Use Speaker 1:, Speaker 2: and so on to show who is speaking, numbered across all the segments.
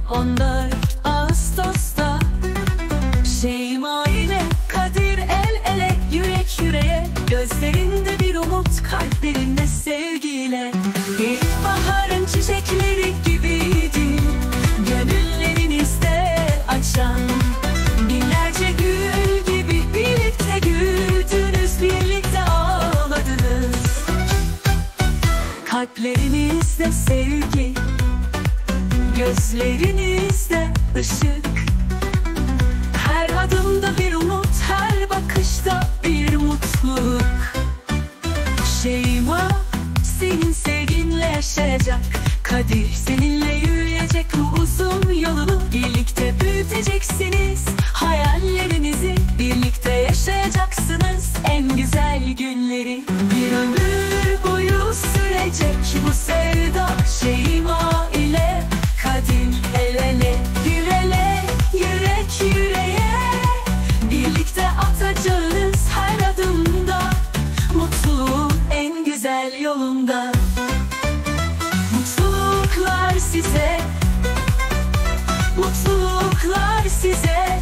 Speaker 1: 14 Ağustos'ta Şeyma ile Kadir el ele, yürek yüreğe, gözlerinde bir umut, kalplerinde sevgiyle. İlkbaharın çiçekleri gibiydi, gönüllerinizde açan. Binlerce gül gibi birlikte güldünüz, birlikte ağladınız. Kalplerinizde sevgi, gözlerinizde ışık. Her adımda bir umut, her bakışta bir mutluluk. Şeyma senin sevginle yaşayacak, Kadir seninle yürüyecek bu uzun yolu. Birlikte büyüteceksiniz hayallerinizi, birlikte yaşayacaksınız en güzel günleri. Bir ömür boyu sürecek bu sevda, Şeyma ile Kadir el ele, yürele, yürek yüreğe. Birlikte atacağız her adımda, mutluluğun en güzel yolunda. Mutluluklar size, mutluluklar size.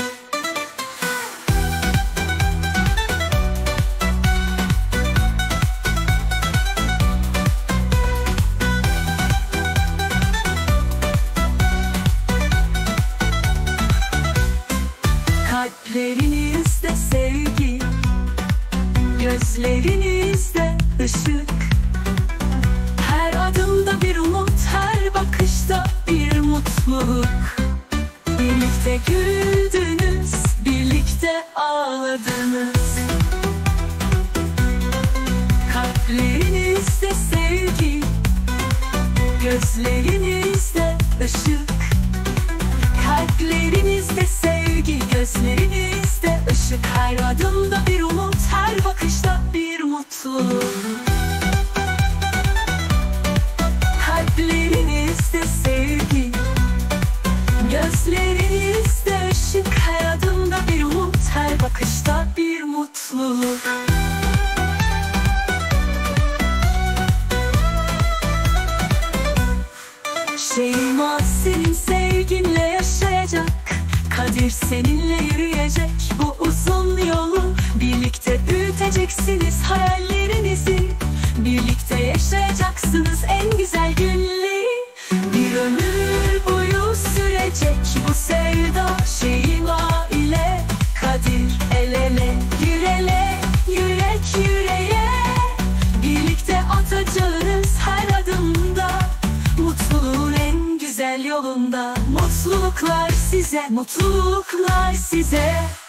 Speaker 1: Kalplerinizde sevgi, gözlerinizde ışık. Her adımda bir umut, her bakışta bir mutluluk. Birlikte güldünüz, birlikte ağladınız. Kalplerinizde sevgi, gözlerinizde ışık. Kalplerinizde sevgi, gözlerinizde ışık. Her adımda bir umut, her bakışta bir mutluluk. Kalplerinizde sevgi, gözlerinizde ışık. Her adımda bir umut, her bakışta bir mutluluk. Şeyma senin sevginle yaşayacak, Kadir seninle yürüyecek bu uzun yolu. Birlikte büyüteceksiniz hayallerinizi, birlikte yaşayacaksınız en güzel günleri. Bir ömür boyu sürecek bu sevda, Şeyma ile Kadir el ele, yürele, yürek yüreğe. Birlikte atacağız her adımda, mutluluğun en güzel yolunda. Mutluluklar size, mutluluklar size.